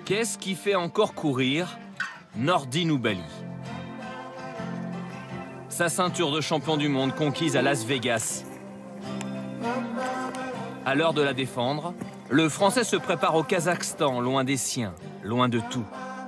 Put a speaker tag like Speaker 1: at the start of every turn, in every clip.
Speaker 1: Qu'est-ce qui fait encore courir Nordine Oubaly? Sa ceinture de champion du monde conquise à Las Vegas. À l'heure de la défendre, le Français se prépare au Kazakhstan, loin des siens, loin de tout.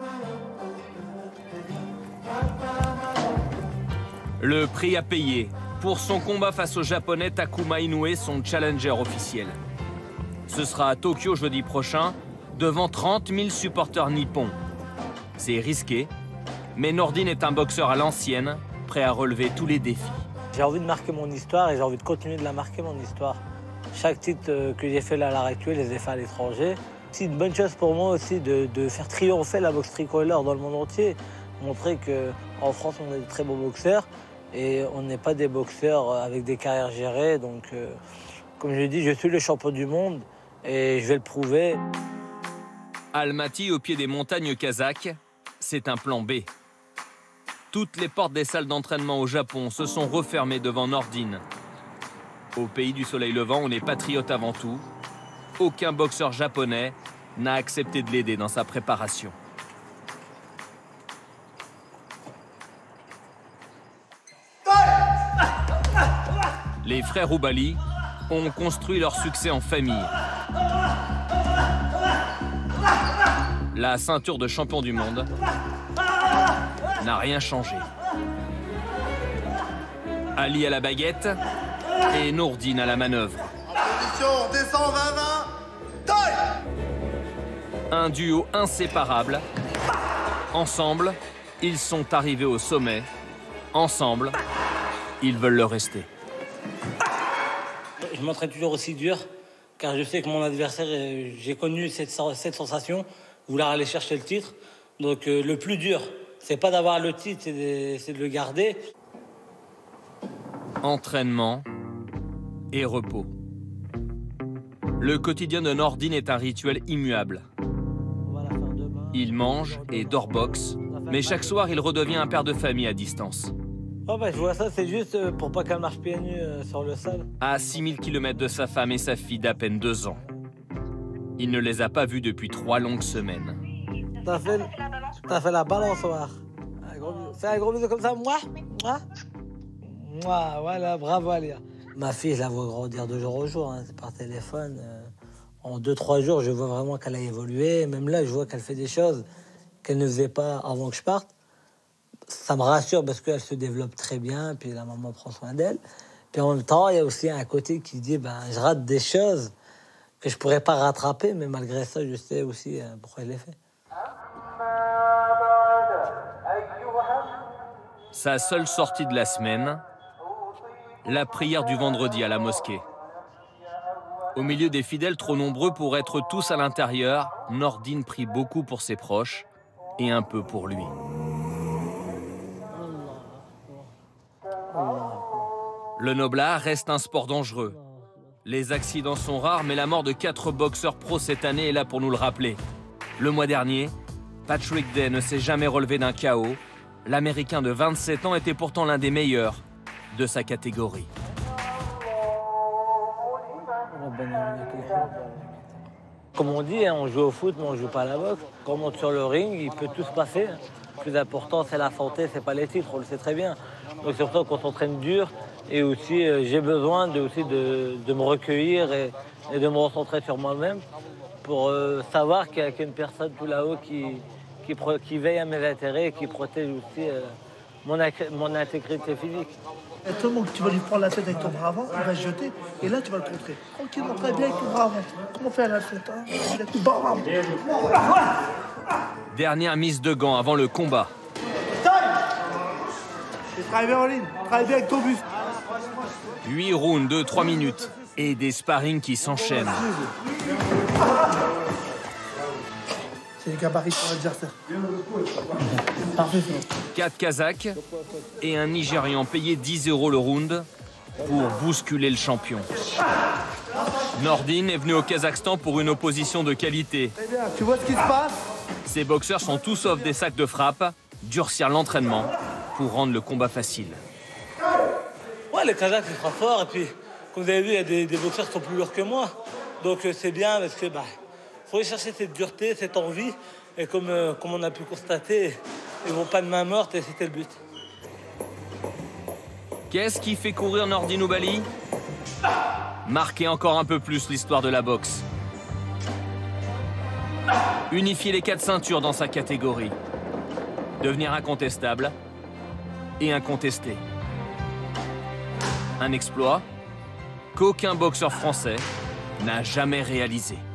Speaker 1: Le prix à payer pour son combat face au Japonais Takuma Inoue, son challenger officiel. Ce sera à Tokyo jeudi prochain, devant 30 000 supporters nippons. C'est risqué, mais Nordine est un boxeur à l'ancienne, prêt à relever tous les défis.
Speaker 2: J'ai envie de marquer mon histoire et j'ai envie de continuer de la marquer, mon histoire. Chaque titre que j'ai fait là à l'heure actuelle, je les ai fait à l'étranger. C'est une bonne chose pour moi aussi de faire triompher la boxe tricolore dans le monde entier. Montrer qu'en France, on est de très beaux boxeurs et on n'est pas des boxeurs avec des carrières gérées. Donc, comme je dis, je suis le champion du monde et je vais le prouver.
Speaker 1: Almaty, au pied des montagnes kazakhs, c'est un plan B. Toutes les portes des salles d'entraînement au Japon se sont refermées devant Nordine. Au pays du soleil levant, on est patriote avant tout. Aucun boxeur japonais n'a accepté de l'aider dans sa préparation. Les frères Oubaly ont construit leur succès en famille. La ceinture de champion du monde n'a rien changé. Ali à la baguette et Nordine à la manœuvre.
Speaker 3: Position, descend 20-20, taille!
Speaker 1: Un duo inséparable. Ensemble, ils sont arrivés au sommet. Ensemble, ils veulent le rester.
Speaker 2: Je m'entraîne toujours aussi dur, car je sais que mon adversaire, j'ai connu cette sensation, vouloir aller chercher le titre. Donc le plus dur, c'est pas d'avoir le titre, c'est de le garder.
Speaker 1: Entraînement et repos. Le quotidien de Nordine est un rituel immuable. Il mange et dort boxe, mais chaque soir, il redevient un père de famille à distance.
Speaker 2: Oh bah, je vois ça, c'est juste pour pas qu'elle marche pieds nus sur le sol.
Speaker 1: À 6000 km de sa femme et sa fille d'à peine 2 ans. Il ne les a pas vus depuis 3 longues semaines.
Speaker 2: T'as fait la balançoire. Fais un gros bisou comme ça, moi. Voilà, bravo Alia. Ma fille, je la vois grandir de jour au jour, hein, c'est par téléphone. En 2-3 jours, je vois vraiment qu'elle a évolué. Même là, je vois qu'elle fait des choses qu'elle ne faisait pas avant que je parte. Ça me rassure parce qu'elle se développe très bien, puis la maman prend soin d'elle. Puis en même temps, il y a aussi un côté qui dit, je rate des choses que je pourrais pas rattraper, mais malgré ça, je sais aussi pourquoi je les fais.
Speaker 1: Sa seule sortie de la semaine, la prière du vendredi à la mosquée. Au milieu des fidèles trop nombreux pour être tous à l'intérieur, Nordine prie beaucoup pour ses proches et un peu pour lui. Le noblard reste un sport dangereux. Les accidents sont rares, mais la mort de 4 boxeurs pros cette année est là pour nous le rappeler. Le mois dernier, Patrick Day ne s'est jamais relevé d'un KO. L'Américain de 27 ans était pourtant l'un des meilleurs de sa catégorie.
Speaker 2: Comme on dit, on joue au foot, mais on ne joue pas à la boxe. Quand on monte sur le ring, il peut tout se passer. Le plus important, c'est la santé, c'est pas les titres, on le sait très bien. Donc c'est pour ça qu'on s'entraîne dur. Et aussi, j'ai besoin de me recueillir et de me recentrer sur moi-même pour savoir qu'il y a une personne tout là-haut qui veille à mes intérêts et qui protège aussi mon intégrité physique.
Speaker 4: Et tout le monde, tu vas lui prendre la tête avec ton bras avant, il va se jeter, et là tu vas le contrer. Tranquillement, très bien avec ton bras avant. Comment faire la tête, hein?
Speaker 1: Dernière mise de gants avant le combat.
Speaker 4: Travaille bien en ligne, travaille bien avec ton buste.
Speaker 1: 8 rounds de 3 minutes et des sparring qui s'enchaînent.
Speaker 4: C'est les gabarits pour l'adversaire. Parfait.
Speaker 1: 4 Kazakhs et un Nigérian payé 10 € le round pour bousculer le champion. Nordine est venu au Kazakhstan pour une opposition de qualité.
Speaker 4: Très bien, tu vois ce qui se passe?
Speaker 1: Ces boxeurs sont tous sauf des sacs de frappe, durcir l'entraînement pour rendre le combat facile.
Speaker 2: Ouais, les Kazakhs, c'est très fort. Et puis, comme vous avez vu, il y a des boxeurs qui sont plus lourds que moi. Donc c'est bien parce que faut aller chercher cette dureté, cette envie. Et comme on a pu constater, ils vont pas de main morte et c'était le but.
Speaker 1: Qu'est-ce qui fait courir Nordine Oubaly? Marquer encore un peu plus l'histoire de la boxe. Unifier les 4 ceintures dans sa catégorie. Devenir incontestable et incontesté. Un exploit qu'aucun boxeur français n'a jamais réalisé.